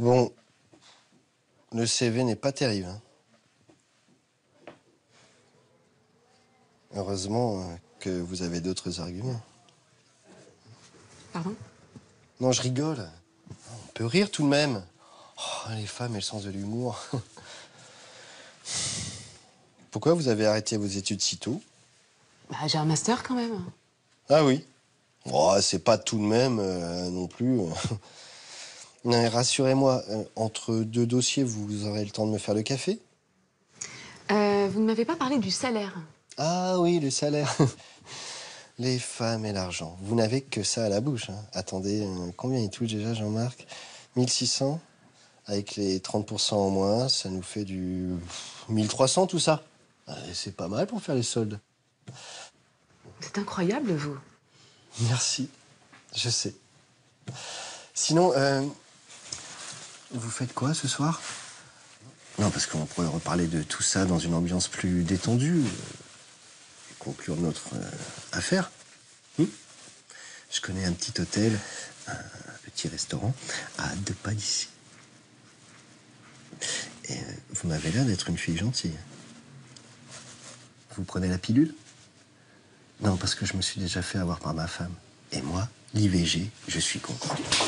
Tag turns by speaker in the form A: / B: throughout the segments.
A: Bon, le CV n'est pas terrible. Hein. Heureusement que vous avez d'autres arguments.
B: Pardon?
A: Non, je rigole. On peut rire tout de même. Oh, les femmes et le sens de l'humour. Pourquoi vous avez arrêté vos études si tôt?
B: Bah, j'ai un master quand même.
A: Ah oui. Oh, c'est pas tout de même non plus. Non, mais rassurez-moi, entre deux dossiers, vous aurez le temps de me faire le café?
B: Vous ne m'avez pas parlé du salaire.
A: Ah oui, le salaire. Les femmes et l'argent. Vous n'avez que ça à la bouche. Hein. Attendez, combien il touche déjà, Jean-Marc? 1600? Avec les 30% en moins, ça nous fait du 1300 tout ça. C'est pas mal pour faire les soldes.
B: C'est incroyable, vous.
A: Merci, je sais. Sinon, vous faites quoi ce soir? Non, parce qu'on pourrait reparler de tout ça dans une ambiance plus détendue. Et conclure notre affaire. Je connais un petit hôtel, un petit restaurant, à 2 pas d'ici. Et vous m'avez l'air d'être une fille gentille. Vous prenez la pilule? Non, parce que je me suis déjà fait avoir par ma femme. Et moi, l'IVG, je suis contre.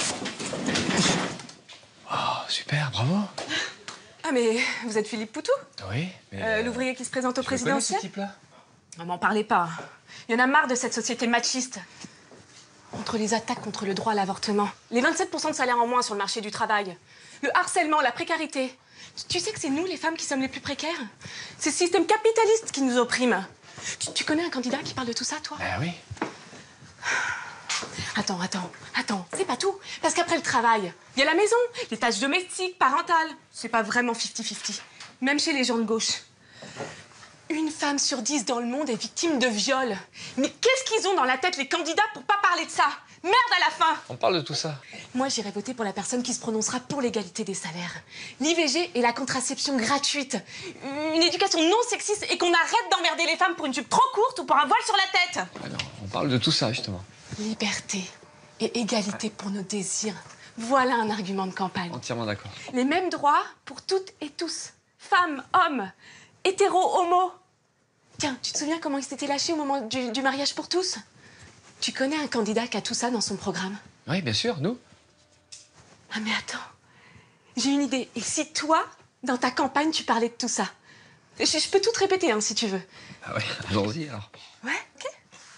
C: Oh, super, bravo.
B: Ah, mais vous êtes Philippe Poutou?
C: Oui, mais...
B: L'ouvrier qui se présente au
C: je le connais,
B: présidentiel?
C: ce type-là.
B: Ne m'en parlez pas. Il y en a marre de cette société machiste. Entre les attaques contre le droit à l'avortement, les 27% de salaire en moins sur le marché du travail, le harcèlement, la précarité. Tu sais que c'est nous, les femmes, qui sommes les plus précaires? C'est ce système capitaliste qui nous opprime. Tu connais un candidat qui parle de tout ça, toi?
C: Ah oui.
B: Attends, c'est pas tout. Parce qu'après le travail, il y a la maison, les tâches domestiques, parentales. C'est pas vraiment 50-50. Même chez les gens de gauche. Une femme sur 10 dans le monde est victime de viol. Mais qu'est-ce qu'ils ont dans la tête, les candidats, pour pas parler de ça? Merde à la fin!
C: On parle de tout ça.
B: Moi, j'irai voter pour la personne qui se prononcera pour l'égalité des salaires. L'IVG et la contraception gratuite. Une éducation non sexiste et qu'on arrête d'emmerder les femmes pour une jupe trop courte ou pour un voile sur la tête.
C: Ah non, on parle de tout ça, justement.
B: Liberté et égalité pour nos désirs. Voilà un argument de campagne.
C: Entièrement d'accord.
B: Les mêmes droits pour toutes et tous. Femmes, hommes, hétéros, homo. Tiens, tu te souviens comment il s'était lâché au moment du mariage pour tous? Tu connais un candidat qui a tout ça dans son programme?
C: Oui, bien sûr, nous.
B: Ah mais attends, j'ai une idée. Et si toi, dans ta campagne, tu parlais de tout ça? Je peux tout te répéter, hein, si tu veux.
C: Ah ouais, allons-y, alors.
B: Ouais, ok.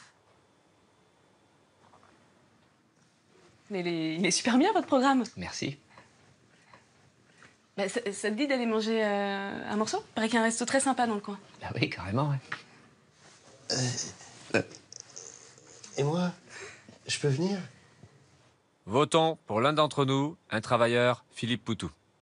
B: Mais il est super bien, votre programme.
C: Merci.
B: Bah, ça te dit d'aller manger un morceau? Il paraît qu'il y a un resto très sympa dans le coin.
C: Ah oui, carrément, ouais.
A: Et moi, je peux venir?
D: Votons pour l'un d'entre nous, un travailleur, Philippe Poutou.